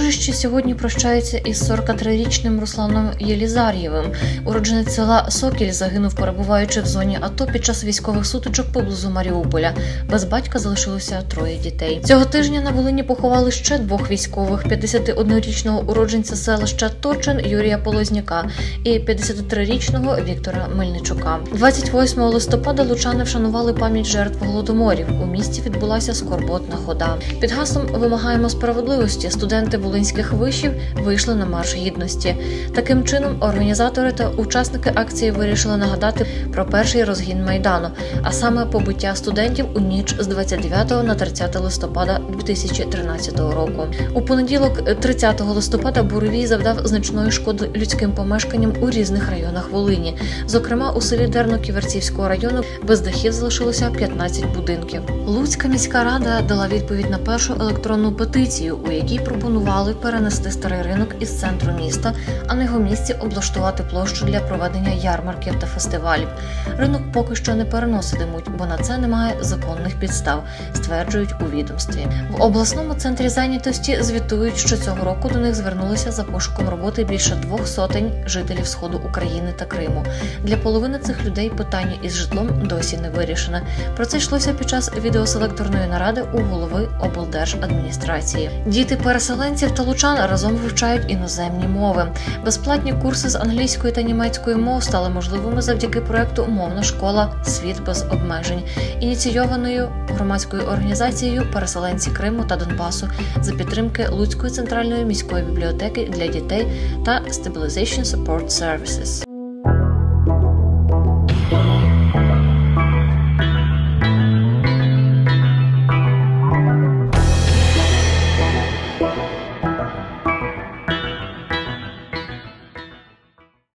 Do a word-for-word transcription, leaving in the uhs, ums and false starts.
Запорожжі сьогодні прощаються із сорокатрирічним Русланом Єлізар'євим. Уродженець села Сокіль загинув, перебуваючи в зоні АТО під час військових сутичок поблизу Маріуполя. Без батька залишилося троє дітей. Цього тижня на Волині поховали ще двох військових – п'ятдесятиоднорічного уродженця селища Точин Юрія Полозняка і п'ятдесятитрирічного Віктора Мельничука. двадцять восьмого листопада лучани вшанували пам'ять жертв голодоморів. У місті відбулася скорботна хода. Під гаслом «Вимагаємо справедливості» студенти волинських вишів вийшли на марш гідності. Таким чином, організатори та учасники акції вирішили нагадати про перший розгін Майдану, а саме побиття студентів у ніч з двадцять дев'ятого на тридцяте листопада дві тисячі тринадцятого року. У понеділок, тридцятого листопада, буревій завдав значної шкоди людським помешканням у різних районах Волині. Зокрема, у селі Дерно Ківерцівського району без дахів залишилося п'ятнадцять будинків. Луцька міська рада дала відповідь на першу електронну петицію, у якій пропонували перенести старий ринок із центру міста, а на його місці облаштувати площу для проведення ярмарків та фестивалів. Ринок поки що не переноситимуть, бо на це немає законних підстав, стверджують у відомстві. В обласному центрі зайнятості звітують, що цього року до них звернулися за пошуком роботи більше двох сотень жителів Сходу України та Криму. Для половини цих людей питання із житлом досі не вирішене. Про це йшлося під час відеоселекторної наради у голови облдержадміністрації. Діти переселенців та лучан разом вивчають іноземні мови. Безплатні курси з англійської та німецької мов стали можливими завдяки проєкту «Мовна школа. Світ без обмежень», ініційованою громадською організацією «Переселенці Криму та Донбасу» за підтримки Луцької центральної міської бібліотеки для дітей та Stabilization Support Services.